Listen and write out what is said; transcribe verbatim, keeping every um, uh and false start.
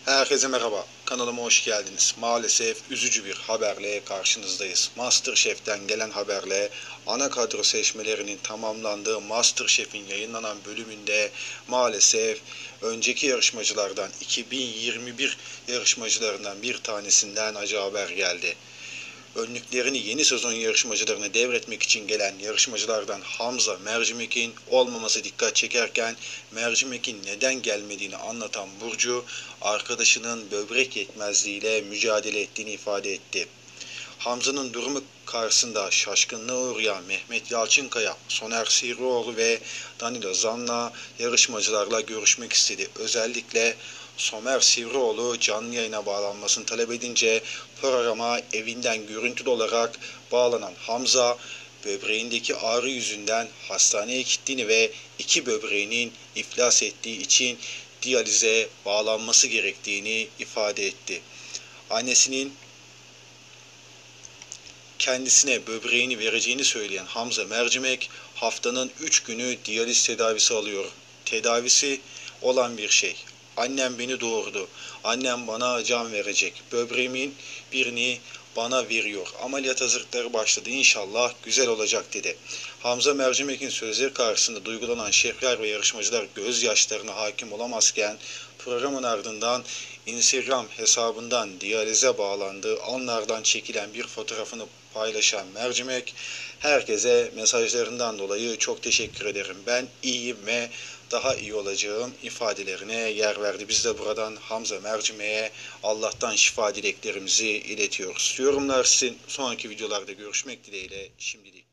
Herkese merhaba, kanalıma hoş geldiniz. Maalesef üzücü bir haberle karşınızdayız. MasterChef'ten gelen haberle ana kadro seçmelerinin tamamlandığı MasterChef'in yayınlanan bölümünde maalesef önceki yarışmacılardan iki bin yirmi bir yarışmacılarından bir tanesinden acı haber geldi. Önlüklerini yeni sezon yarışmacılarına devretmek için gelen yarışmacılardan Hamza Mercimek'in olmaması dikkat çekerken Mercimek'in neden gelmediğini anlatan Burcu, arkadaşının böbrek yetmezliğiyle mücadele ettiğini ifade etti. Hamza'nın durumu karşısında şaşkınlığa uğrayan Mehmet Yalçınkaya, Soner Sivrioğlu ve Danilo Zan'la yarışmacılarla görüşmek istedi. Özellikle Somer Sivrioğlu canlı yayına bağlanmasını talep edince programa evinden görüntülü olarak bağlanan Hamza, böbreğindeki ağrı yüzünden hastaneye gittiğini ve iki böbreğinin iflas ettiği için diyalize bağlanması gerektiğini ifade etti. Annesinin kendisine böbreğini vereceğini söyleyen Hamza Mercimek, haftanın üç günü diyaliz tedavisi alıyor. Tedavisi olan bir şey. Annem beni doğurdu. Annem bana can verecek. Böbreğimin birini bana veriyor. Ameliyat hazırlıkları başladı. İnşallah güzel olacak dedi. Hamza Mercimek'in sözleri karşısında duygulanan şefler ve yarışmacılar gözyaşlarına hakim olamazken programın ardından Instagram hesabından diyalize bağlandığı anlardan çekilen bir fotoğrafını paylaşan Mercimek, herkese mesajlarından dolayı çok teşekkür ederim. Ben iyiyim ve daha iyi olacağım ifadelerine yer verdi. Biz de buradan Hamza Mercimek'e Allah'tan şifa dileklerimizi iletiyoruz. Yorumlar sizin. Sonraki videolarda görüşmek dileğiyle. Şimdilik.